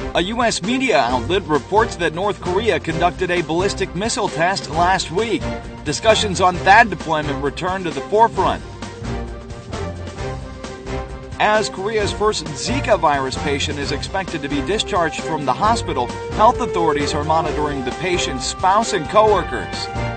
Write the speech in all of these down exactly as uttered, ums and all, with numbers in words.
A U S media outlet reports that North Korea conducted a ballistic missile test last week. Discussions on THAAD deployment return to the forefront. As Korea's first Zika virus patient is expected to be discharged from the hospital, health authorities are monitoring the patient's spouse and coworkers.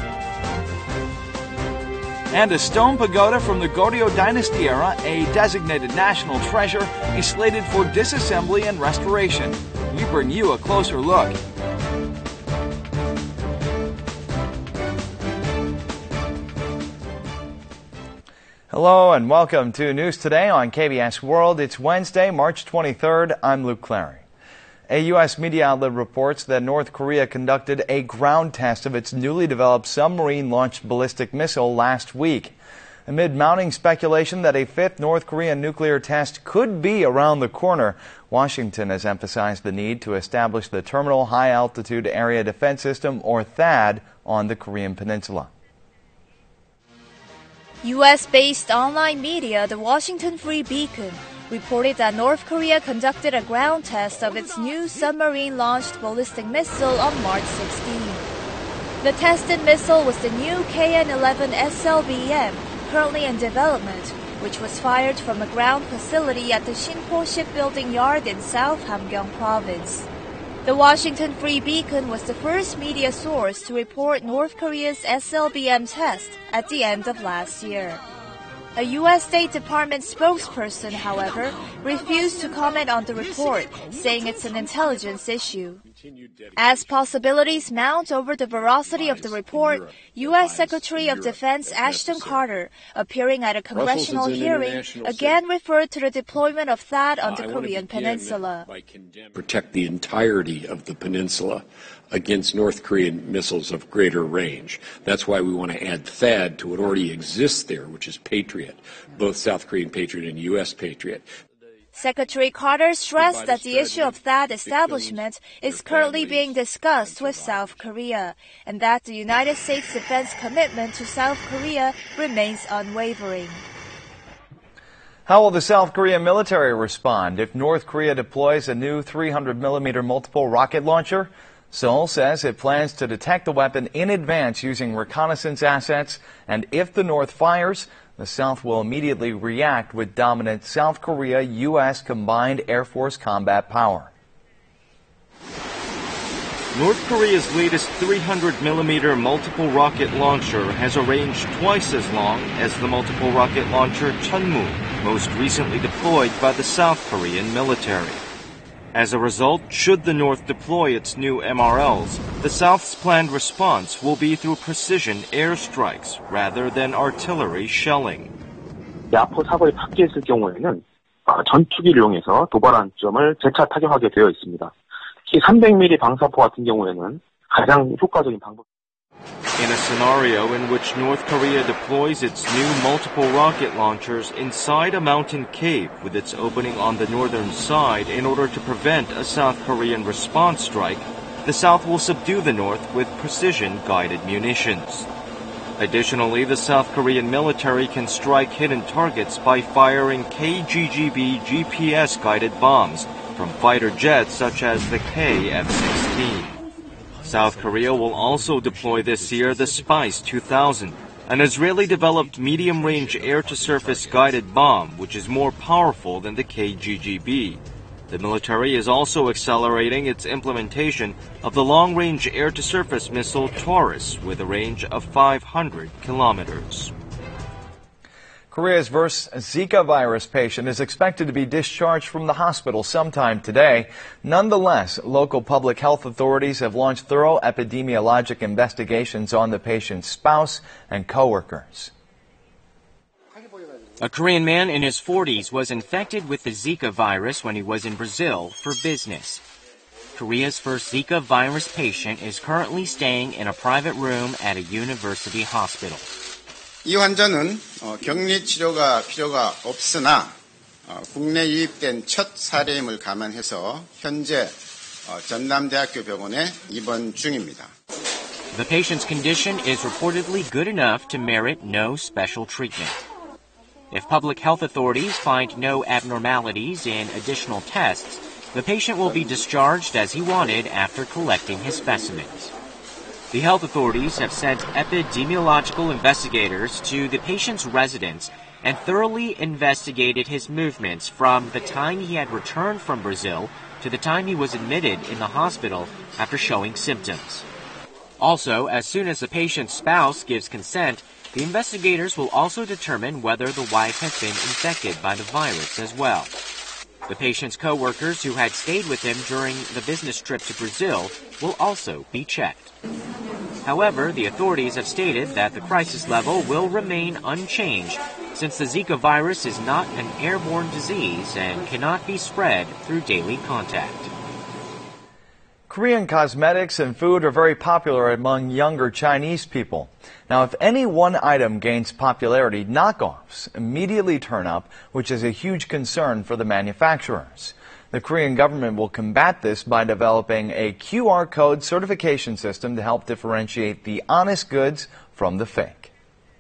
And a stone pagoda from the Goryeo Dynasty era, a designated national treasure, is slated for disassembly and restoration. We bring you a closer look. Hello and welcome to News Today on K B S World. It's Wednesday, March twenty-third. I'm Luke Clary. A U S media outlet reports that North Korea conducted a ground test of its newly developed submarine-launched ballistic missile last week. Amid mounting speculation that a fifth North Korean nuclear test could be around the corner, Washington has emphasized the need to establish the Terminal High Altitude Area Defense System, or THAAD, on the Korean Peninsula. U S-based online media The Washington Free Beacon reported that North Korea conducted a ground test of its new submarine-launched ballistic missile on March sixteenth. The tested missile was the new K N eleven S L B M, currently in development, which was fired from a ground facility at the Sinpo Shipbuilding Yard in South Hamgyong Province. The Washington Free Beacon was the first media source to report North Korea's S L B M test at the end of last year. A U S State Department spokesperson, however, refused to comment on the report, saying it's an intelligence issue. As possibilities mount over the veracity of the report, U S Secretary of Defense Ashton Carter, appearing at a congressional hearing, again referred to the deployment of THAAD on the Korean Peninsula. Protect the entirety of the peninsula against North Korean missiles of greater range. That's why we want to add THAAD to what already exists there, which is Patriot, both South Korean Patriot and U S Patriot. Secretary Carter stressed that the issue of THAAD establishment is currently being discussed with South Korea, and that the United States defense commitment to South Korea remains unwavering. How will the South Korean military respond if North Korea deploys a new three hundred millimeter multiple rocket launcher? Seoul says it plans to detect the weapon in advance using reconnaissance assets, and if the North fires, the South will immediately react with dominant South Korea-U S combined Air Force combat power. North Korea's latest three hundred millimeter multiple rocket launcher has a range twice as long as the multiple rocket launcher Chunmoo, most recently deployed by the South Korean military. As a result, should the North deploy its new M R Ls, the South's planned response will be through precision airstrikes rather than artillery shelling. 야포 사거리 밖에 있을 경우에는 전투기를 이용해서 도발한 점을 재차 타격하게 되어 있습니다. 특히 삼백 밀리미터 방사포 같은 경우에는 가장 효과적인 방법. In a scenario in which North Korea deploys its new multiple rocket launchers inside a mountain cave with its opening on the northern side in order to prevent a South Korean response strike, the South will subdue the North with precision-guided munitions. Additionally, the South Korean military can strike hidden targets by firing K G G B G P S-guided bombs from fighter jets such as the K F sixteen. South Korea will also deploy this year the Spice two thousand, an Israeli-developed medium-range air-to-surface guided bomb which is more powerful than the K G G B. The military is also accelerating its implementation of the long-range air-to-surface missile Taurus with a range of five hundred kilometers. Korea's first Zika virus patient is expected to be discharged from the hospital sometime today. Nonetheless, local public health authorities have launched thorough epidemiologic investigations on the patient's spouse and coworkers. A Korean man in his forties was infected with the Zika virus when he was in Brazil for business. Korea's first Zika virus patient is currently staying in a private room at a university hospital. 이 환자는 격리 치료가 필요가 없으나 국내 유입된 첫 사례임을 감안해서 현재 전남대학교 병원에 입원 중입니다. The patient's condition is reportedly good enough to merit no special treatment. If public health authorities find no abnormalities in additional tests, The patient will be discharged as he wanted after collecting his specimens. The health authorities have sent epidemiological investigators to the patient's residence and thoroughly investigated his movements from the time he had returned from Brazil to the time he was admitted in the hospital after showing symptoms. Also, as soon as the patient's spouse gives consent, the investigators will also determine whether the wife has been infected by the virus as well. The patient's co-workers who had stayed with him during the business trip to Brazil will also be checked. However, the authorities have stated that the crisis level will remain unchanged since the Zika virus is not an airborne disease and cannot be spread through daily contact. Korean cosmetics and food are very popular among younger Chinese people. Now, if any one item gains popularity, knockoffs immediately turn up, which is a huge concern for the manufacturers. The Korean government will combat this by developing a Q R code certification system to help differentiate the honest goods from the fake.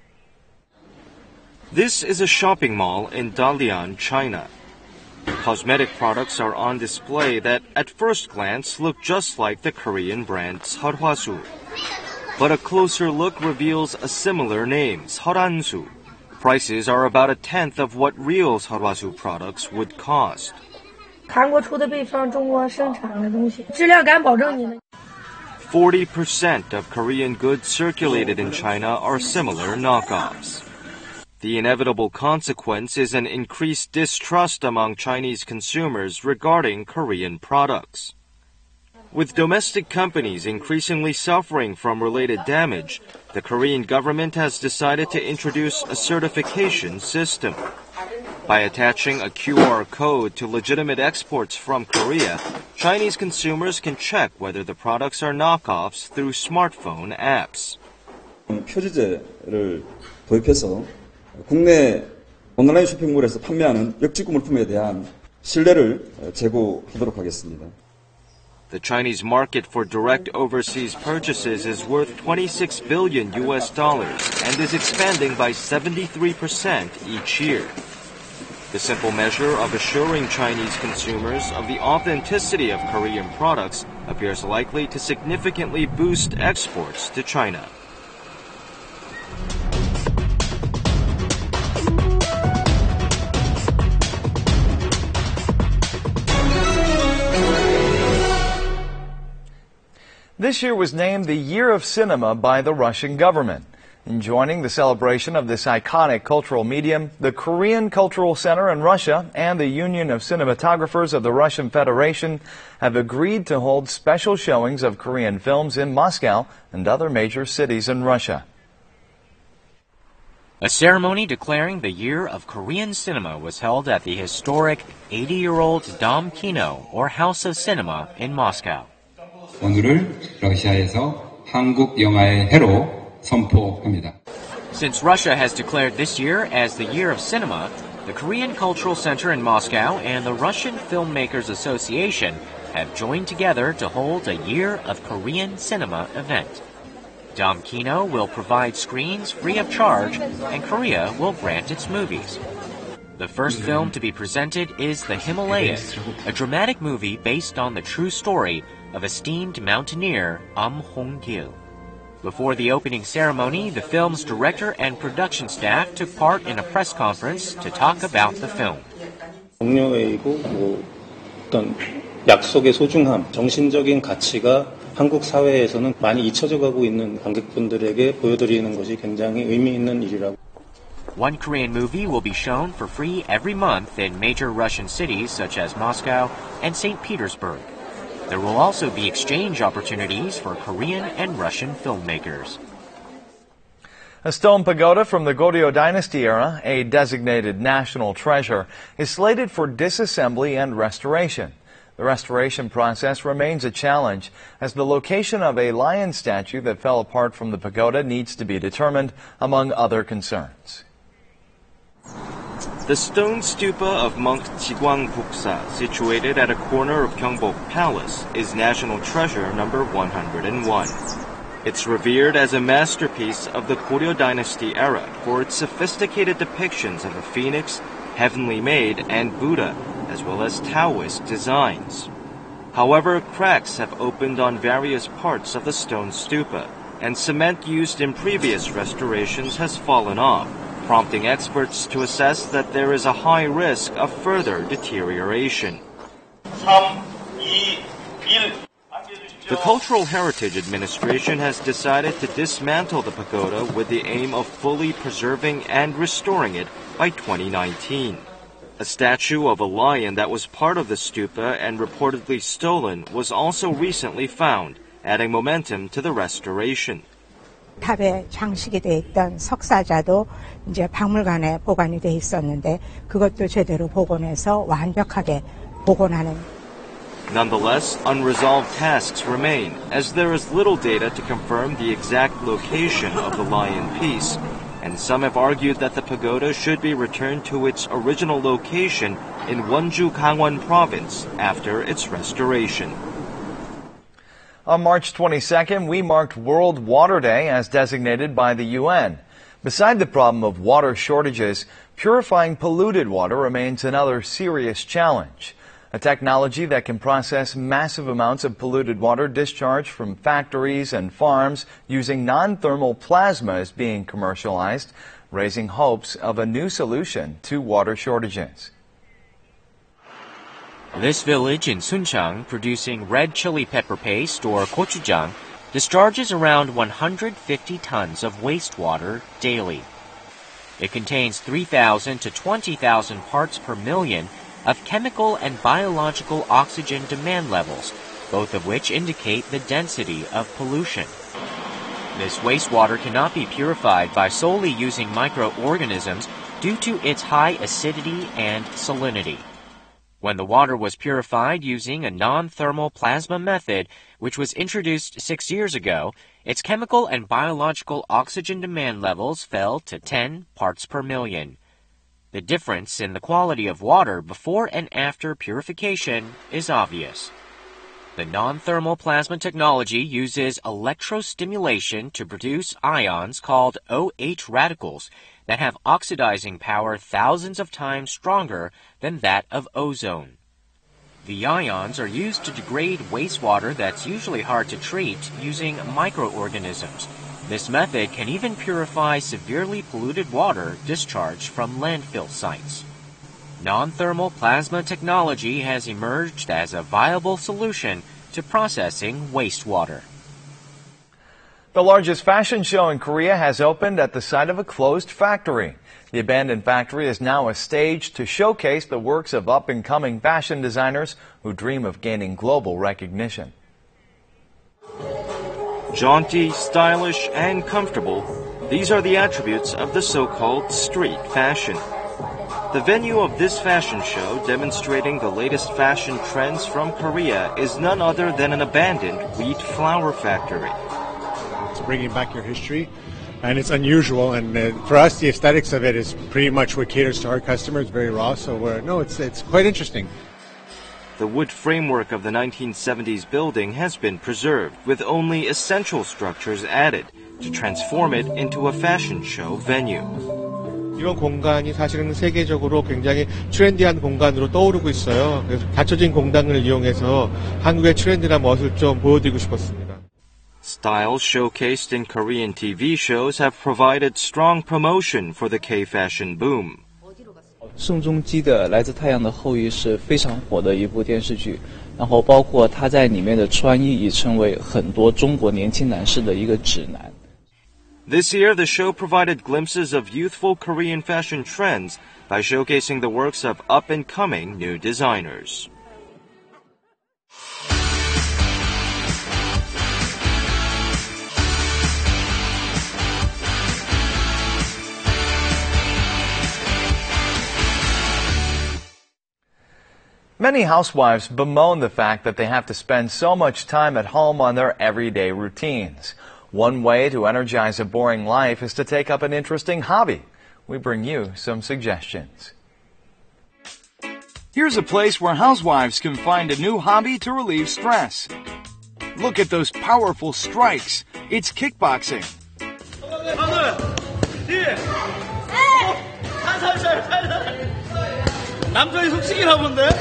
This is a shopping mall in Dalian, China. Cosmetic products are on display that at first glance look just like the Korean brand Seolhwasu. But a closer look reveals a similar name, Seoransu. Prices are about a tenth of what real Seolhwasu products would cost. Forty percent of Korean goods circulated in China are similar knockoffs. The inevitable consequence is an increased distrust among Chinese consumers regarding Korean products. With domestic companies increasingly suffering from related damage, the Korean government has decided to introduce a certification system. By attaching a Q R code to legitimate exports from Korea, Chinese consumers can check whether the products are knockoffs through smartphone apps. 표지제를 도입해서 국내 온라인 쇼핑몰에서 판매하는 역직구 물품에 대한 신뢰를 제고하도록 하겠습니다. The Chinese market for direct overseas purchases is worth twenty-six billion U S dollars and is expanding by seventy-three percent each year. The simple measure of assuring Chinese consumers of the authenticity of Korean products appears likely to significantly boost exports to China. This year was named the Year of Cinema by the Russian government. In joining the celebration of this iconic cultural medium, the Korean Cultural Center in Russia and the Union of Cinematographers of the Russian Federation have agreed to hold special showings of Korean films in Moscow and other major cities in Russia. A ceremony declaring the Year of Korean Cinema was held at the historic eighty-year-old Dom Kino, or House of Cinema, in Moscow. 오늘을 러시아에서 한국 영화의 해로 선포합니다. Since Russia has declared this year as the Year of Cinema, the Korean Cultural Center in Moscow and the Russian Filmmakers Association have joined together to hold a Year of Korean Cinema event. Dom Kino will provide screens free of charge, and Korea will grant its movies. The first film to be presented is The Himalayas, a dramatic movie based on the true story of esteemed mountaineer Am Hong-gil. Before the opening ceremony, the film's director and production staff took part in a press conference to talk about the film. 격려이고 뭐 어떤 약속의 소중함, 정신적인 가치가 한국 사회에서는 많이 잊혀져 가고 있는 관객분들에게 보여드리는 것이 굉장히 의미 있는 일이라고. One Korean movie will be shown for free every month in major Russian cities such as Moscow and Saint Petersburg. There will also be exchange opportunities for Korean and Russian filmmakers. A stone pagoda from the Goryeo Dynasty era, a designated national treasure, is slated for disassembly and restoration. The restoration process remains a challenge, as the location of a lion statue that fell apart from the pagoda needs to be determined, among other concerns. The stone stupa of monk Jigwang Buksa, situated at a corner of Gyeongbok Palace, is national treasure number one hundred one. It's revered as a masterpiece of the Goryeo Dynasty era for its sophisticated depictions of a phoenix, heavenly maid, and Buddha, as well as Taoist designs. However, cracks have opened on various parts of the stone stupa, and cement used in previous restorations has fallen off, prompting experts to assess that there is a high risk of further deterioration. The Cultural Heritage Administration has decided to dismantle the pagoda with the aim of fully preserving and restoring it by twenty nineteen. A statue of a lion that was part of the stupa and reportedly stolen was also recently found, adding momentum to the restoration. 탑에 장식이 돼 있던 석사자도 이제 박물관에 보관이 돼 있었는데 그것도 제대로 복원해서 완벽하게 복원하는. Nonetheless, unresolved tasks remain, as there is little data to confirm the exact location of the lion piece, and some have argued that the pagoda should be returned to its original location in Wonju Gangwon province after its restoration. On March twenty-second, we marked World Water Day as designated by the U N. Beside the problem of water shortages, purifying polluted water remains another serious challenge. A technology that can process massive amounts of polluted water discharged from factories and farms using non-thermal plasma is being commercialized, raising hopes of a new solution to water shortages. This village in Suncheong, producing red chili pepper paste or gochujang, discharges around one hundred fifty tons of wastewater daily. It contains three thousand to twenty thousand parts per million of chemical and biological oxygen demand levels, both of which indicate the density of pollution. This wastewater cannot be purified by solely using microorganisms due to its high acidity and salinity. When the water was purified using a non-thermal plasma method, which was introduced six years ago, its chemical and biological oxygen demand levels fell to ten parts per million. The difference in the quality of water before and after purification is obvious. The non-thermal plasma technology uses electrostimulation to produce ions called O H radicals that have oxidizing power thousands of times stronger than that of ozone. The ions are used to degrade wastewater that's usually hard to treat using microorganisms. This method can even purify severely polluted water discharged from landfill sites. Non-thermal plasma technology has emerged as a viable solution to processing wastewater. The largest fashion show in Korea has opened at the site of a closed factory. The abandoned factory is now a stage to showcase the works of up-and-coming fashion designers who dream of gaining global recognition. Jaunty, stylish, and comfortable, these are the attributes of the so-called street fashion. The venue of this fashion show, demonstrating the latest fashion trends from Korea, is none other than an abandoned wheat flour factory. It's bringing back your history, and it's unusual, and uh, for us, the aesthetics of it is pretty much what caters to our customers, very raw, so we're, no, it's, it's quite interesting. The wood framework of the nineteen seventies building has been preserved, with only essential structures added to transform it into a fashion show venue. 이런 공간이 사실은 세계적으로 굉장히 트렌디한 공간으로 떠오르고 있어요. 그래서 닫혀진 공간을 이용해서 한국의 트렌디한 멋을 좀 보여드리고 싶었습니다. Styles showcased in Korean T V shows have provided strong promotion for the K-fashion boom. 宋仲基的《来自太阳的后裔》是非常火的一部电视剧，然后包括他在里面的穿衣已成为很多中国年轻男士的一个指南。 This year, the show provided glimpses of youthful Korean fashion trends by showcasing the works of up-and-coming new designers. Many housewives bemoan the fact that they have to spend so much time at home on their everyday routines. One way to energize a boring life is to take up an interesting hobby. We bring you some suggestions. Here's a place where housewives can find a new hobby to relieve stress. Look at those powerful strikes. It's kickboxing. 남자의 솜씨기나 본데?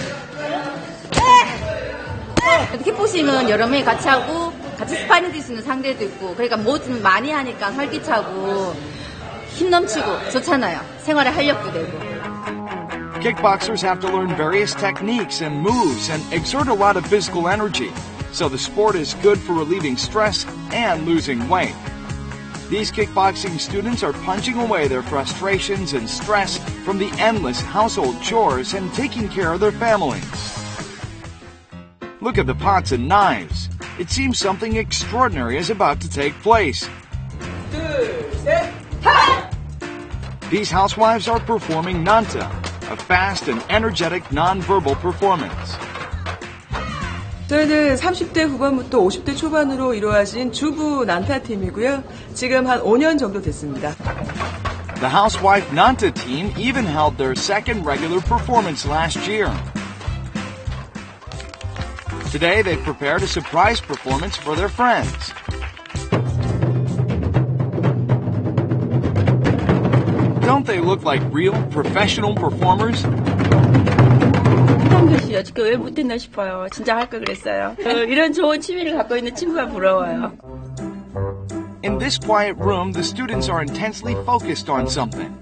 킥복싱은 여러 명이 같이 하고 같이 스파링 뛸 수 있는 상대도 있고 그러니까 뭐 좀 많이 하니까 활기차고 힘 넘치고 좋잖아요. 생활에 활력도 되고. Kickboxers have to learn various techniques and moves and exert a lot of physical energy, so the sport is good for relieving stress and losing weight. These kickboxing students are punching away their frustrations and stress from the endless household chores and taking care of their families. Look at the pots and knives. It seems something extraordinary is about to take place. These housewives are performing Nanta, a fast and energetic non-verbal performance. 저희는 삼십 대 후반부터 오십 대 초반으로 이루어진 주부 난타 팀이고요. 지금 한 오 년 정도 됐습니다. The housewife Nanta team even held their second regular performance last year. Today they've prepared a surprise performance for their friends. Don't they look like real professional performers? 한교씨 어저께 왜 못했나 싶어요. 진짜 할 걸 그랬어요. 이런 좋은 취미를 갖고 있는 친구가 부러워요. In this quiet room, the students are intensely focused on something.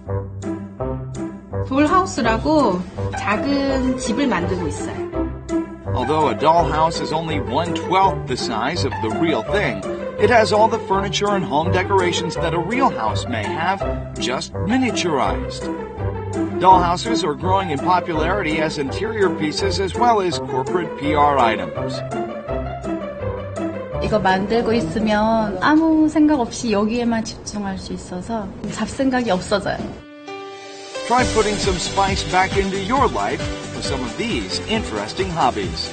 돌하우스라고 작은 집을 만들고 있어요. Although a dollhouse is only one-twelfth the size of the real thing, it has all the furniture and home decorations that a real house may have, just miniaturized. Dollhouses are growing in popularity as interior pieces as well as corporate P R items. 이거 만들고 있으면 아무 생각 없이 여기에만 집중할 수 있어서 잡생각이 없어져요. Try putting some spice back into your life with some of these interesting hobbies.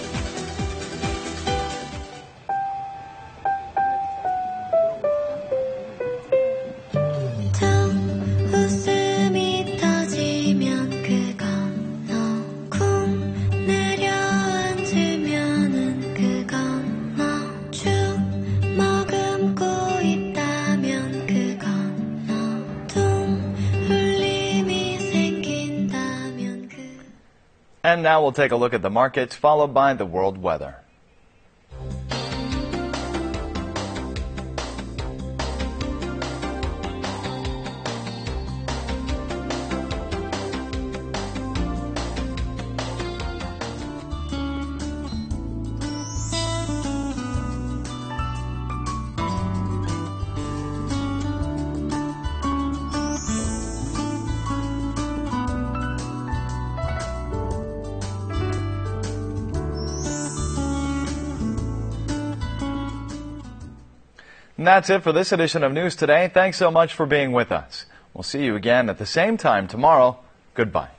And now we'll take a look at the markets, followed by the world weather. And that's it for this edition of News Today. Thanks so much for being with us. We'll see you again at the same time tomorrow. Goodbye.